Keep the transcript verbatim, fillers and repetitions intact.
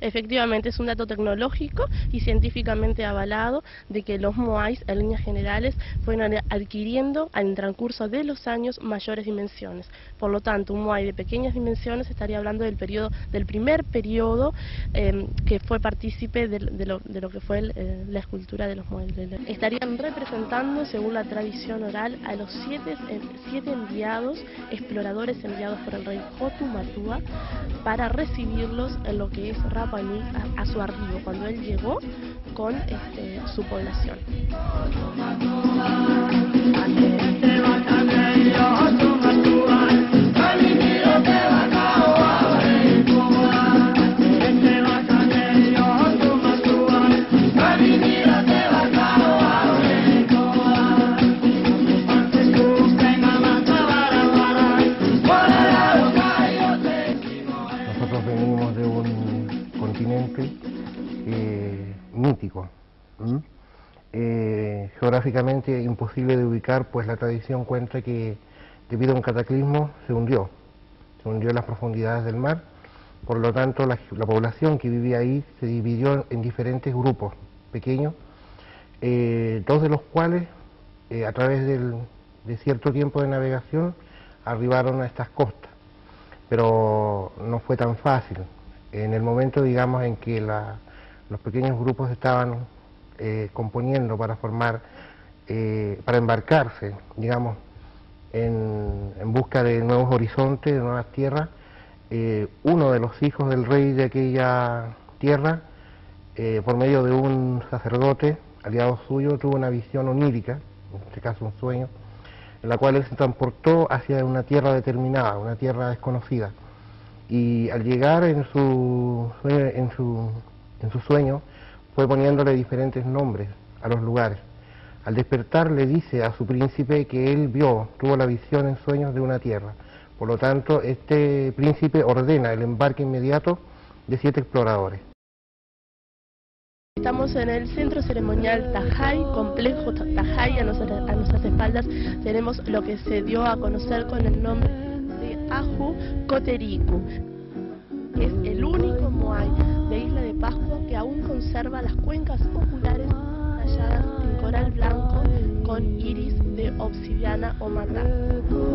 Efectivamente, es un dato tecnológico y científicamente avalado de que los moais, en líneas generales, fueron adquiriendo en el transcurso de los años mayores dimensiones. Por lo tanto, un moai de pequeñas dimensiones estaría hablando del periodo, del primer periodo eh, que fue partícipe de, de, lo, de lo que fue el, eh, la escultura de los moais. Estarían representando, según la tradición oral, a los siete, eh, siete enviados, exploradores enviados por el rey Hotu Matua para recibirlos en lo que es Rapa Nui a, a su arribo, cuando él llegó con este, su población. Nosotros venimos de un continente eh, mítico, ¿Mm? eh, geográficamente imposible de ubicar, pues la tradición cuenta que debido a un cataclismo se hundió, se hundió en las profundidades del mar, por lo tanto la, la población que vivía ahí se dividió en diferentes grupos pequeños, eh, dos de los cuales eh, a través del, de cierto tiempo de navegación arribaron a estas costas, pero no fue tan fácil. En el momento, digamos, en que la, los pequeños grupos estaban eh, componiendo para formar, eh, para embarcarse, digamos, en, en busca de nuevos horizontes, de nuevas tierras, eh, uno de los hijos del rey de aquella tierra, eh, por medio de un sacerdote, aliado suyo, tuvo una visión onírica, en este caso un sueño, en la cual él se transportó hacia una tierra determinada, una tierra desconocida. Y al llegar en su, en su, en su sueño, fue poniéndole diferentes nombres a los lugares. Al despertar le dice a su príncipe que él vio, tuvo la visión en sueños de una tierra. Por lo tanto, este príncipe ordena el embarque inmediato de siete exploradores. Estamos en el centro ceremonial Tajay, complejo Tajay, a nuestras, a nuestras espaldas tenemos lo que se dio a conocer con el nombre de Ahu Koteriku. Es el único moai de Isla de Pascua que aún conserva las cuencas oculares talladas en coral blanco con iris de obsidiana o matá.